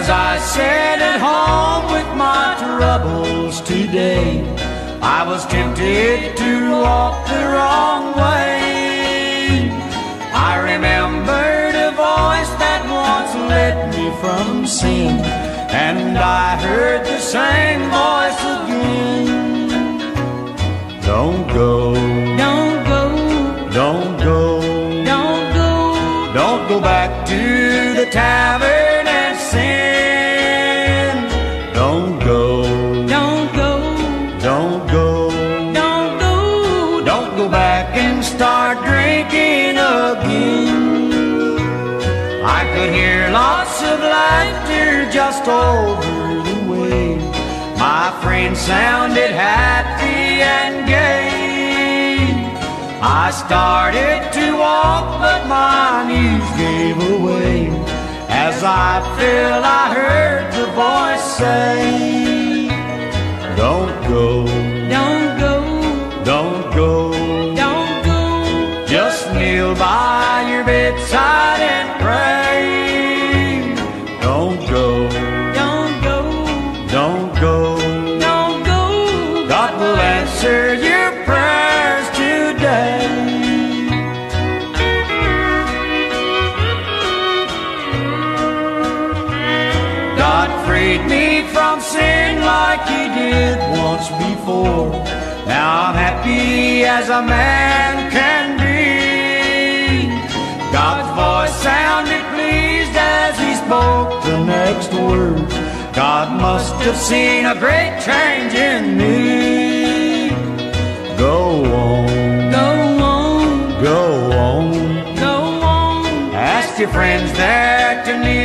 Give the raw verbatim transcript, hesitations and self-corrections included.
As I sat at home with my troubles today, I was tempted to walk the wrong way. I remembered a voice that once led me from sin, and I heard the same voice again. Don't go, don't go, don't go, don't go, don't go back to the tavern and sin. Don't go, don't go, don't go, don't go, don't go back and start drinking again. I could hear lots of laughter just over the way. My friends sounded happy and gay. I started to walk, but my knees gave away as I felt I heard the voice say, don't go, don't go, don't go, don't go, just kneel by your bedside and pray. Don't go, don't go, don't go, don't go. God will answer your prayers today. God freed me from sin like He did once before. Now I'm happy as a man can be. God's voice sounded pleased as He spoke the next word. God must have seen a great change in me. Go on, Go on, go on, go on. ask your friends there to kneel